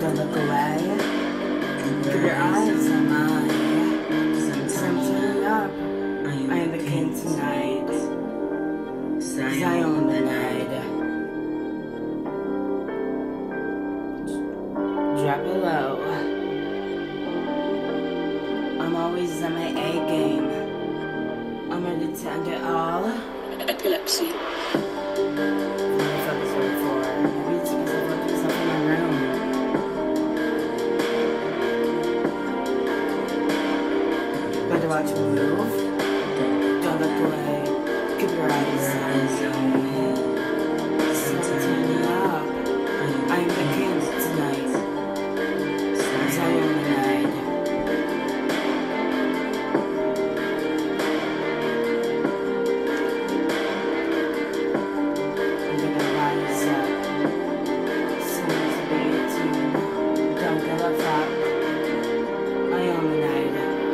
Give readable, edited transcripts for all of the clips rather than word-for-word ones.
Don't look away. Keep your eyes on mine. I'm turning up. I am the king tonight. 'Cause I own the night. Drop it low. I'm always on my A game. I'm ready to end it all. Epilepsy. Better watch me move. Don't look away. Keep your eyes on me. So turn it up. I'm the king tonight. 'Cause I own the night. I'm gonna rise up. Soon to be a team. Don't give a fuck. I own the night.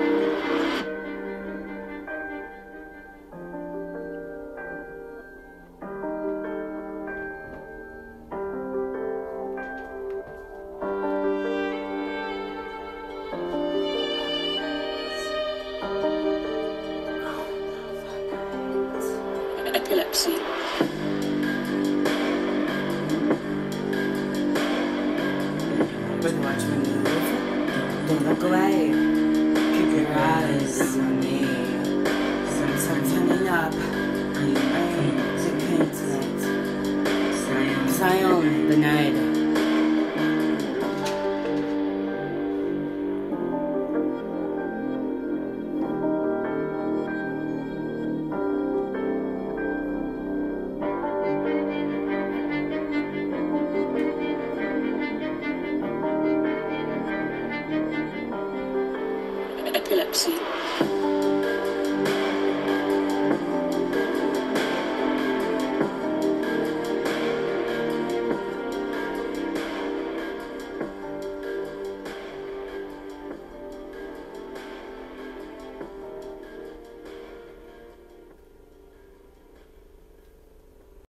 Epilepsy. But watch me move. Don't look away. Keep your eyes on me. I'm turning up. I'm the king tonight. 'Cause I own the night. Epilepsy.